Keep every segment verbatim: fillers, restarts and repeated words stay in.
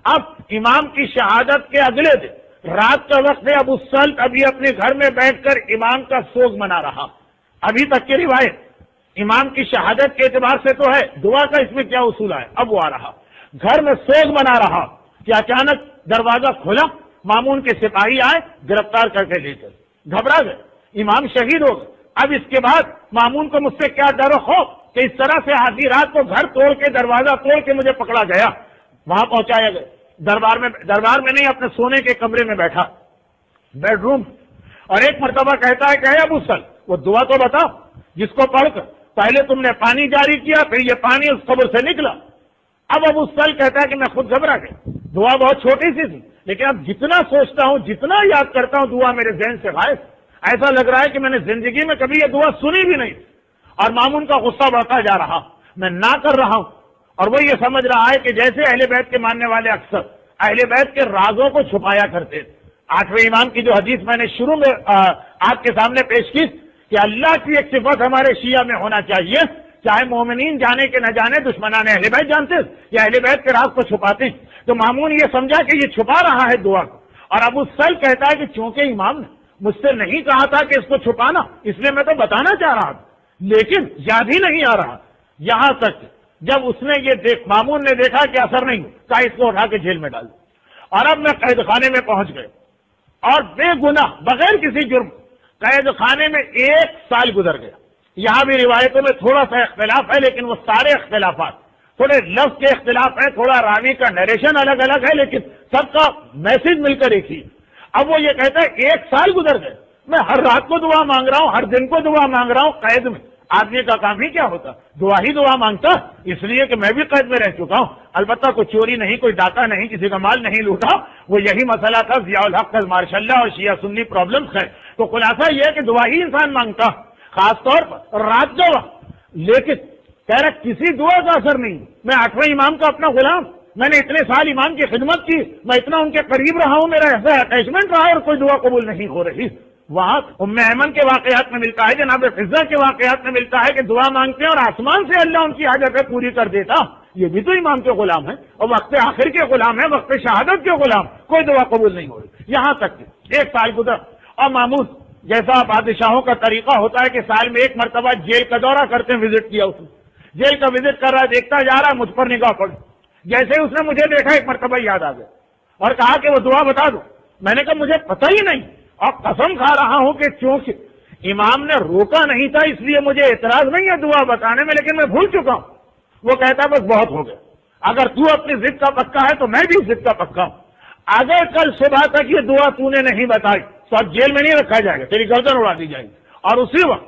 اب امام کی شہادت کے اگلے دن رات کا وقت ہے، ابو سلط ابھی اپنے گھر میں بیٹھ کر امام کا سوگ منا رہا. ابھی تک کی روایت امام کی شہادت کے اعتبار سے تو ہے، دعا کا اس میں کیا اصول ہے. اب وہ آ رہا گھر میں سوگ منا رہا کہ اچانک دروازہ کھلا، مامون کے سپاہی آئے، گرفتار کر کے لے گئے. گھبرا گئے، امام شہید ہو گئے. اب اس کے بعد مامون کو مجھ سے کیا ڈر و خوف کہ اس طرح سے آدھی رات کو گھر توڑ کے دروازہ توڑ کے مجھے پکڑا گیا. وہاں پہنچایا گیا، دربار میں دربار میں نہیں، اپنے سونے کے کمرے میں بیٹھا، بیڈ روم. اور ایک مرتبہ کہتا ہے کہ اے ابو سلط وہ دعا تو بتا جس کو پڑھ کر پہلے تم نے پانی جاری کیا، پھر یہ پانی اس قبر سے نکلا. اب ابو سلط کہتا ہے کہ میں خود گھبرا گیا. دعا بہت چھوٹی سی تھی، لیکن اب جتنا سوچتا ہوں، جتنا یاد کرتا ہوں، دعا میرے ذہن سے غائب. ایسا لگ رہا ہے کہ میں نے زندگی میں کبھی یہ دعا سنی بھی نہیں. اور مامون کا غصہ بڑھتا جا رہا، میں نہ کر رہا ہوں. اور وہ یہ سمجھ رہا ہے کہ جیسے اہل بیت کے ماننے والے اکثر اہل بیت کے رازوں کو چھپایا کرتے تھے. آٹھویں امام کی جو حدیث میں نے شروع میں آپ کے سامنے پیش کی کہ اللہ کی ایک صفت ہمارے شیعہ میں ہونا چاہیے، چاہے مومنین جانے کے نہ جانے، دشمنان اہل بیت جانتے یا اہل بیت کے راز کو چھپاتے ہیں. تو مامون یہ سمجھا کہ یہ چھپا رہا ہے دعا کو. اور ابو سلط کہتا ہے کہ چونکہ امام نے مجھ سے نہیں کہا تھا کہ اس کو چھپانا، اس لیے میں تو بتانا چاہ رہا تھا، لیکن یاد ہی نہیں آ رہا. یہاں تک جب اس نے یہ دیکھ مامون نے دیکھا کہ اثر نہیں، کہا اس کو اٹھا کے جیل میں ڈال. اور اب میں قید خانے میں پہنچ گئے اور بے گناہ بغیر کسی جرم قید خانے میں ایک سال گزر گیا. یہاں بھی روایتوں میں تھوڑا سا اختلاف ہے، لیکن وہ سارے اختلافات تھوڑے لفظ کے اختلاف ہیں، تھوڑا راوی کا نریشن الگ الگ ہے، لیکن سب کا میسج مل کر ایک ہی. اب وہ یہ کہتا ہے ایک سال گزر گئے، میں ہر رات کو دعا مانگ رہا ہوں، ہر دن کو دعا مانگ رہا ہوں. قید میں آدمی کا کام ہی کیا ہوتا، دعا ہی دعا مانگتا. اس لیے کہ میں بھی قید میں رہ چکا ہوں، البتہ کوئی چوری نہیں، کوئی ڈاکہ نہیں، کسی کا مال نہیں لوٹا. وہ یہی مسئلہ تھا ضیاء الحق ماشاء اللہ اور شیعہ سنی پرابلمس ہے. تو خلاصہ یہ ہے کہ دعا ہی انسان مانگتا، خاص طور پر رات کا وقت. لیکن کہہ رہا کسی دعا کا اثر نہیں. میں آٹھویں امام کا اپنا غلام، میں نے اتنے سال امام کی خدمت کی، میں اتنا ان کے قریب رہا ہوں، میرا ایسا اٹیچمنٹ رہا اور کوئی دعا قبول نہیں ہو رہی. وہاں ام ایمن کے واقعات میں ملتا ہے، جناب فضہ کے واقعات میں ملتا ہے کہ دعا مانگتے ہیں اور آسمان سے اللہ ان کی حاجتیں پوری کر دیتا. یہ بھی تو امام کے غلام ہیں اور وقت آخر کے غلام ہیں، وقت شہادت کے غلام، کوئی دعا قبول نہیں ہو رہی. یہاں تک کہ ایک سال گزر اور مامون جیسا بادشاہوں کا طریقہ ہوتا ہے کہ سال میں ایک مرتبہ جیل کا دورہ کرتے ہیں، وزٹ کیا اس نے، جیل کا وزٹ کر رہا ہے، دیکھتا جا رہا ہے، مجھ پر نگاہ پڑ. جیسے ہی اس نے مجھے دیکھا ایک مرتبہ یاد آ گیا اور کہا کہ وہ دعا بتا دو. میں نے کہا مجھے پتہ ہی نہیں، اور قسم کھا رہا ہوں کہ چونکہ امام نے روکا نہیں تھا اس لیے مجھے اعتراض نہیں ہے دعا بتانے میں، لیکن میں بھول چکا ہوں. وہ کہتا بس بہت ہو گیا، اگر تو اپنی ضد کا پکا ہے تو میں بھی ضد کا پکا ہوں. اگر کل صبح تک یہ دعا تو نے نہیں بتائی تو اب جیل میں نہیں رکھا جائے گا، تیری گردن اڑا دی جائے گی. اور اسی وقت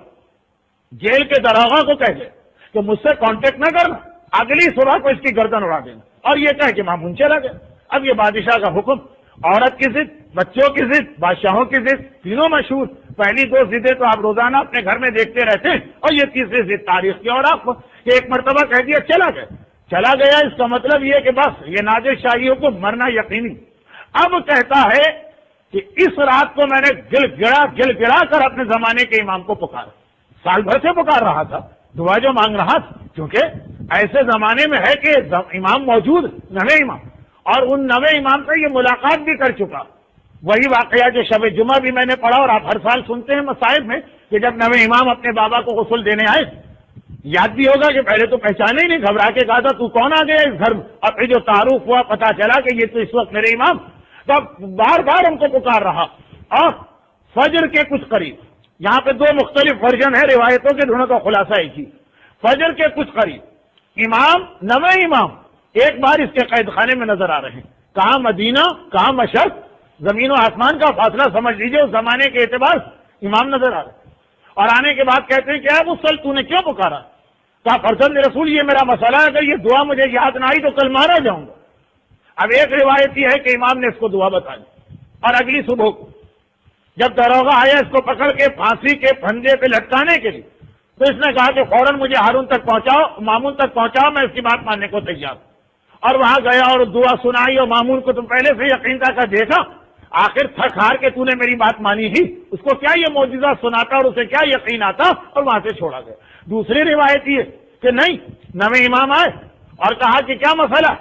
جیل کے داروغہ کو کہہ دے کہ مجھ سے کانٹیکٹ نہ کرنا، اگلی صبح کو اس کی گردن اڑا دینا. اور یہ کہہ کہ مامون چلا گیا. اب یہ بادشاہ کا حکم، عورت کی ضد، بچوں کی ضد، بادشاہوں کی ضد، تینوں مشہور. پہلی دو ضدیں تو آپ روزانہ اپنے گھر میں دیکھتے رہتے ہیں، اور یہ تیسری ضد تاریخ کی. اور آپ کہ ایک مرتبہ کہہ دیا چلا گیا چلا گیا اس کا مطلب یہ کہ بس یہ نادر شاہیوں کو مرنا یقینی. اب کہتا ہے کہ اس رات کو میں نے گل گڑا گل گڑا کر اپنے زمانے کے امام کو پکارا. سال بھر سے پکار رہا تھا، دعا جو مانگ رہا تھا، کیونکہ ایسے زمانے میں ہے کہ امام موجود، نوے امام، اور ان نوے امام سے یہ ملاقات بھی کر چکا. وہی واقعہ جو شب جمعہ بھی میں نے پڑھا اور آپ ہر سال سنتے ہیں مصائب میں کہ جب نوے امام اپنے بابا کو غسل دینے آئے، یاد بھی ہوگا کہ پہلے تو پہچانے ہی نہیں، گھبرا کے کہا تھا تو کون آ گیا اس گھر میں. اور پھر جو تعارف ہوا پتا چلا کہ یہ تو اس وقت میرے امام. تب بار بار ہم کو پکار رہا. اور فجر کے کچھ قریب، یہاں پہ دو مختلف ورژن ہے روایتوں کے، دونوں کا خلاصہ ایک ہی. فجر کے کچھ قریب امام نوے امام ایک بار اس کے قید خانے میں نظر آ رہے ہیں. کہاں مدینہ، کہاں مشرق، زمین و آسمان کا فاصلہ سمجھ لیجئے اس زمانے کے اعتبار امام نظر آ رہے ہیں. اور آنے کے بعد کہتے ہیں کہ ابو سلط تو نے کیوں پکارا؟ کہا فرزند رسول یہ میرا مسئلہ ہے، اگر یہ دعا مجھے یاد نہ آئی تو کل مارا جاؤں گا. اب ایک روایت یہ ہے کہ امام نے اس کو دعا بتا دی. اور اگلی صبح کو جب داروغہ آیا اس کو پکڑ کے پھانسی کے پھندے پہ لٹکانے کے لیے، تو اس نے کہا کہ فوراً مجھے ہارون تک پہنچاؤ، مامون تک پہنچاؤ، میں اس کی بات ماننے کو تیار ہوں. اور وہاں گیا اور دعا سنائی، اور مامون کو تم پہلے سے یقین تھا کہ دیکھا آخر تھک ہار کے تو نے میری بات مانی ہی، اس کو کیا یہ معجزہ سناتا اور اسے کیا یقین آتا، اور وہاں سے چھوڑا گیا. دوسری روایت یہ کہ نہیں، نوے امام آئے اور کہا کہ کیا مسئلہ؟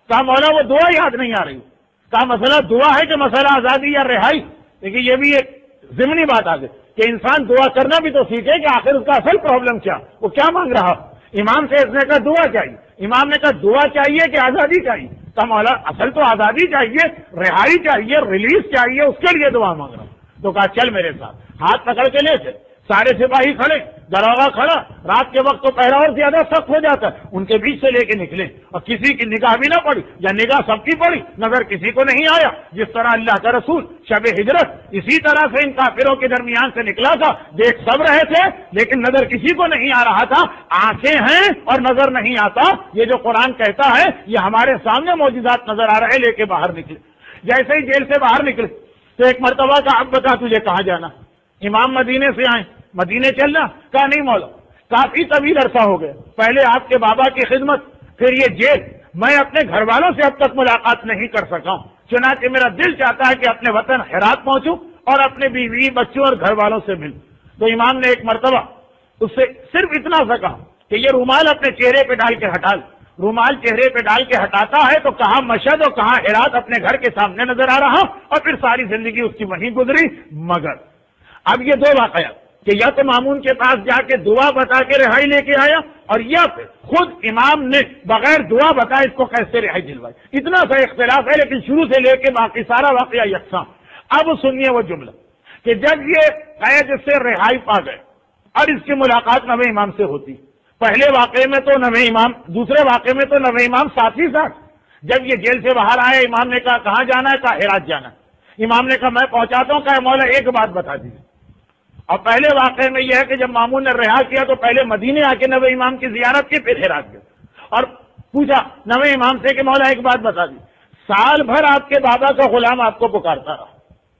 کہا مولا وہ دعا یاد نہیں آ رہی. کہا مسئلہ دعا ہے کہ مسئلہ آزادی یا رہائی؟ لیکن یہ بھی ایک ضمنی بات آ گئی کہ انسان دعا کرنا بھی تو سیکھے کہ آخر اس کا اصل پرابلم کیا، وہ کیا مانگ رہا. امام سے اس نے کہا دعا چاہیے. امام نے کہا دعا چاہیے کہ آزادی چاہیے؟ کہا مولا اصل تو آزادی چاہیے، رہائی چاہیے، ریلیز چاہیے، اس کے لیے دعا مانگ رہا ہوں. تو کہا چل میرے ساتھ. ہاتھ پکڑ کے لے تھے، سارے سپاہی کھڑے، دروازہ کھڑا. رات کے وقت تو پہرا اور زیادہ سخت ہو جاتا ہے، ان کے بیچ سے لے کے نکلے اور کسی کی نگاہ بھی نہ پڑی یا نگاہ سب کی پڑی، نظر کسی کو نہیں آیا. جس طرح اللہ کا رسول شب ہجرت اسی طرح سے ان کافروں کے درمیان سے نکلا تھا، دیکھ سب رہے تھے لیکن نظر کسی کو نہیں آ رہا تھا. آنکھیں ہیں اور نظر نہیں آتا، یہ جو قرآن کہتا ہے یہ ہمارے سامنے معجزات نظر آ رہے، لے کے باہر نکلے. جیسے ہی جیل سے باہر نکلے تو ایک مرتبہ کا اب بتا تجھے کہاں جانا. امام مدینے سے آئے، مدینے چلنا؟ کہا نہیں مولا کافی طویل عرصہ ہو گیا، پہلے آپ کے بابا کی خدمت، پھر یہ جیل، میں اپنے گھر والوں سے اب تک ملاقات نہیں کر سکا ہوں. چنانچہ میرا دل چاہتا ہے کہ اپنے وطن ہرات پہنچوں اور اپنے بیوی بچوں اور گھر والوں سے ملوں. تو امام نے ایک مرتبہ اس سے صرف اتنا سا کہا کہ یہ رومال اپنے چہرے پہ ڈال کے ہٹا لے. رومال چہرے پہ ڈال کے ہٹاتا ہے تو کہاں مشہد اور کہاں ہرات اپنے گھر کے سامنے نظر آ رہا، اور پھر ساری زندگی اس کی وہیں گزری. مگر اب یہ دو واقعات کہ یا تو مامون کے پاس جا کے دعا بتا کے رہائی لے کے آیا، اور یا پھر خود امام نے بغیر دعا بتائے اس کو کیسے رہائی دلوائی. اتنا سا اختلاف ہے لیکن شروع سے لے کے باقی سارا واقعہ یکساں. اب سنیے وہ جملہ کہ جب یہ قید سے رہائی پا گئے اور اس کی ملاقات نویں امام سے ہوتی، پہلے واقعے میں تو نویں امام، دوسرے واقعے میں تو نویں امام ساتھ ہی ساتھ. جب یہ جیل سے باہر آئے امام نے کہا کہاں جانا ہے؟ کہا ہرات جانا ہے. امام نے کہا میں پہنچاتا ہوں. کہا مولا ایک بات بتا دیجیے. اور پہلے واقعے میں یہ ہے کہ جب مامون نے رہا کیا تو پہلے مدینے آ کے نویں امام کی زیارت کی، پھر ہرات گئے اور پوچھا نویں امام سے کہ مولا ایک بات بتا دی، سال بھر آپ کے بابا کا غلام آپ کو پکارتا رہا،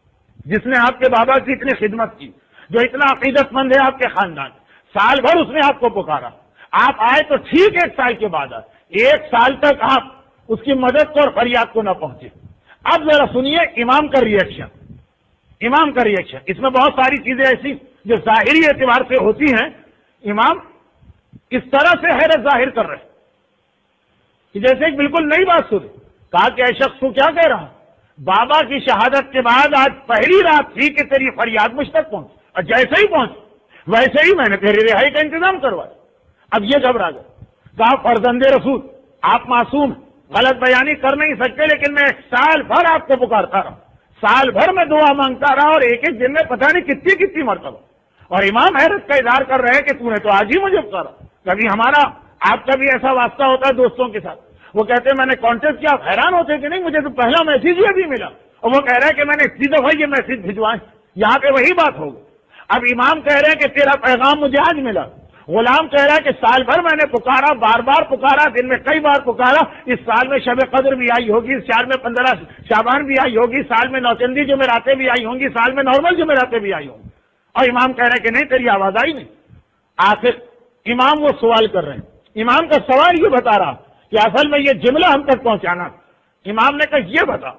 جس نے آپ کے بابا کی اتنی خدمت کی، جو اتنا عقیدت مند ہے آپ کے خاندان، سال بھر اس نے آپ کو پکارا. آپ آئے تو ٹھیک ایک سال کے بعد آئے، ایک سال تک آپ اس کی مدد کو اور فریاد کو نہ پہنچے. اب ذرا سنیے امام کا ریئیکشن. امام کا ریئیکشن اس میں بہت ساری چیزیں ایسی جو ظاہری اعتبار سے ہوتی ہیں. امام اس طرح سے حیرت ظاہر کر رہے کہ جیسے ایک بالکل نئی بات سنی. کہا کہ اے شخص تو کیا کہہ رہا، بابا کی شہادت کے بعد آج پہلی رات تھی کہ تیری فریاد مجھ تک پہنچ، اور جیسے ہی پہنچ ویسے ہی میں نے تیری رہائی کا انتظام کروایا. اب یہ گھبرا گیا. کہا فرزند رسول آپ معصوم، غلط بیانی کر نہیں سکتے، لیکن میں سال بھر آپ کو پکارتا رہا، سال بھر میں دعا مانگتا رہا، اور ایک ایک دن میں پتہ نہیں کتنی کتنی مرتبہ. اور امام حیرت کا اظہار کر رہے ہیں کہ تو نے تو آج ہی مجھے پکارا. کبھی ہمارا آپ کا بھی ایسا واسطہ ہوتا ہے دوستوں کے ساتھ، وہ کہتے ہیں میں نے کانٹیکٹ کیا، حیران ہوتے کہ نہیں مجھے تو پہلا میسج ہی ابھی ملا، اور وہ کہہ رہے ہیں کہ میں نے اتنی دفعہ یہ میسج بھجوائے. یہاں پہ وہی بات ہوگی. اب امام کہہ رہے ہیں کہ تیرا پیغام مجھے آج ملا. غلام کہہ رہا ہے کہ سال بھر میں نے پکارا، بار بار پکارا، دن میں کئی بار پکارا. اس سال میں شب قدر بھی آئی ہوگی، اس سال میں پندرہ شعبان بھی آئی ہوگی، سال میں نوچندی جمعراتیں بھی آئی ہوں گی، سال میں نارمل جمعراتیں بھی آئی ہوں گی. اور امام کہہ رہے ہیں کہ نہیں تیری آواز آئی نہیں. آخر امام وہ سوال کر رہے ہیں. امام کا سوال یہ بتا رہا کہ اصل میں یہ جملہ ہم تک پہنچانا. امام نے کہا یہ بتا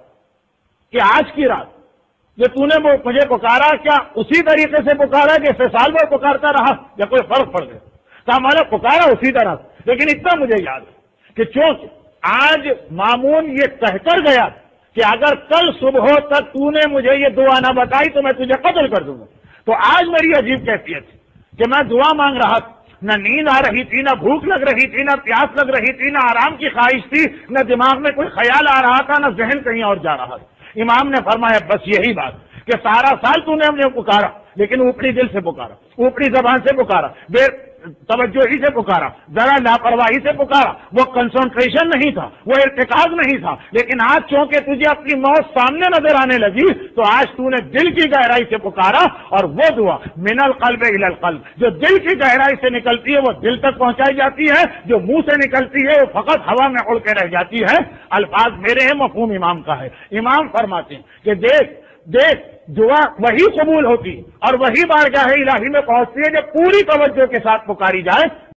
کہ آج کی رات جو تو نے مجھے پکارا کیا اسی طریقے سے پکارا جیسے سال بھر پکارتا رہا یا کوئی فرق پڑ گیا؟ کہا ہمارا پکارا اسی طرح، لیکن اتنا مجھے یاد ہے کہ چونکہ آج مامون یہ کہہ کر گیا کہ اگر کل صبح تک تو نے مجھے یہ دعا نہ بتائی تو میں تجھے قتل کر دوں گا. تو آج میری عجیب کیفیت تھی کہ میں دعا مانگ رہا تھا، نہ نیند آ رہی تھی، نہ بھوک لگ رہی تھی، نہ پیاس لگ رہی تھی، نہ آرام کی خواہش تھی، نہ دماغ میں کوئی خیال آ رہا تھا، نہ ذہن کہیں اور جا رہا تھا. امام نے فرمایا بس یہی بات کہ سارا سال تو نے ہم نے پکارا، لیکن اوپری دل سے پکارا، اوپری زبان سے پکارا، بے توجہ ہی سے پکارا، ذرا لاپرواہی سے پکارا، وہ کنسنٹریشن نہیں تھا، وہ ارتکاز نہیں تھا. لیکن آج چونکہ تجھے اپنی موت سامنے نظر آنے لگی تو آج تو نے دل کی گہرائی سے پکارا، اور وہ دعا من القلب الی القلب جو دل کی گہرائی سے نکلتی ہے وہ دل تک پہنچائی جاتی ہے، جو منہ سے نکلتی ہے وہ فقط ہوا میں اڑ کے رہ جاتی ہے. الفاظ میرے ہیں، مفہوم امام کا ہے. امام فرماتے ہیں کہ دیکھ دیکھ دعا وہی قبول ہوتی اور وہی بارگاہ الہی میں پہنچتی ہے جب پوری توجہ کے ساتھ پکاری جائے.